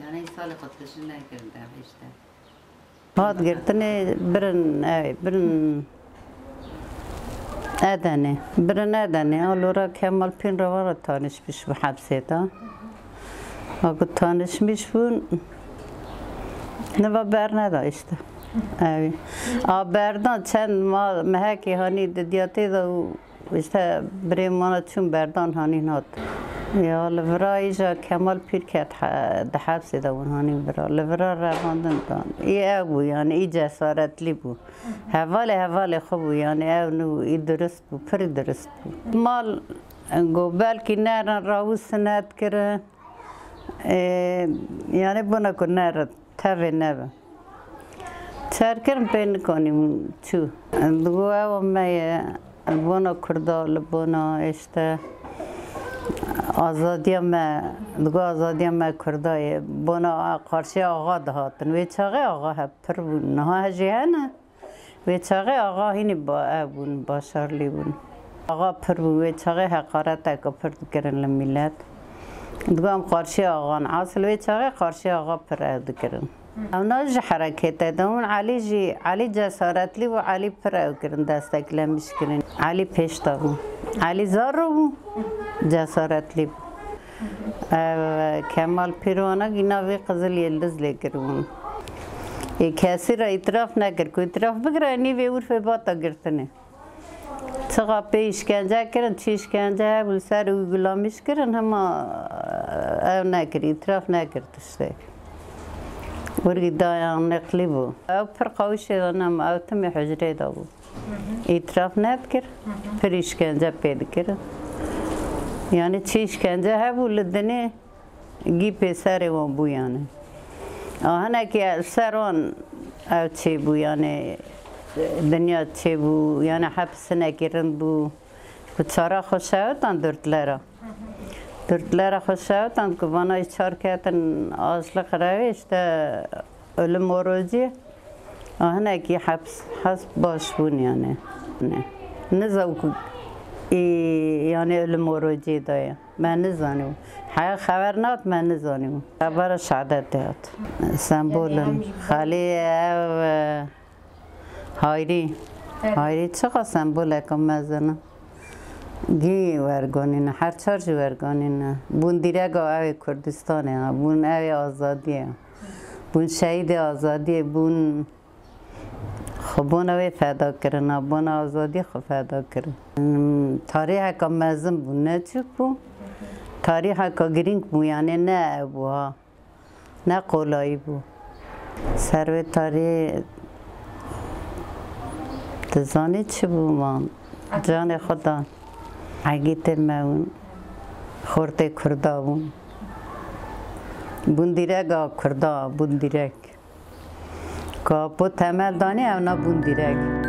یعنی سال خودکشی نکردم بیشتر هات گرتنی برن ادنه آلورا کمال پین رو تانش بیش به حبسه تا اگه تانش بیش بون نوا بر نداشته بردان چند ما مهکی هانی دیاتی دو بیشتر بریمانه چون بردان هانی نات یا لورا ایجا کمال پیر کرد ده حبسه دون هانی لورا رواندن دان ای او یعنی ای جسارت لی بو حواله خوب یعنی او نو ای درست بو پر درست بو مال گو بلکی نرن راو سنت کرن یعنی بنا کن نرد تاوه نبه سرکرم پین کنیم چو دو او میه بنا کرده لبنا اشته آزادی ما کرده بنا قارشی آقا دهاتن وی چاقه آقا هپر بون نه هجیانه وی چاقه آقا هینی با بون با شارلی بون آقا پر بون وی چاقه حقارت اکا پر دکرن لمیلت دوام قارشی آقا عاصل وی چاقه قارشی آقا پر دکرن اوناج حرکت دون علی جسارت لی و علی پر کرن دستک لمیش کرن علی پیش دارم علی زارو جسارت لی کمال پیروانه اینا وی قزل یلدز لیکرون کسی را اطراف نکر کو اطراف بگره نیوی عرف باتا گرتنه چقا پیش کنجه کرن چیش کنجه بل سر او گلامیش کرن همه او نکر اطراف نکر تشته ورگی دایان نقلی بو او پر قوشه دانم او تمی حجره دا بو اطراف نکر پریش کنجه پید کرن یعنی چیش کنجه هبو لدنه گی پیسر وان بو یعنی هنه که سران او چه بو یعنی دنیا چه بو یعنی حبس نکرن بو کچارا خوش شوتن دردلره خوش شوتن که بانای چار کتن آشلق رویشته علم وروجی هنه که حبس باش بون یعنی نزاو یعنی علم وروجی دایم من نزانیم حقیق خبر نات من نزانیم خبر شهادت دهات سمبولن خالی هایری چقدر سمبول اکم مزنه گی ورگانین هر چارجی ورگانین بون دیرگ اوی کردستانه بون اوی آزادیه بون شهید آزادیه بون خبون اوی فدا کرن بون آزادی خو فدا کرن تاریخ که مزم بون نه چوک بون تاریخ که گرینگ بون یعنی نه ابوها نه قولایی بون سروی تاریخ تزانی چی بون من جان خدا عگیت مون خورده کرده بون دیرگ کرده بون دیرگ که بود تمل دانی اونا بون دیرگ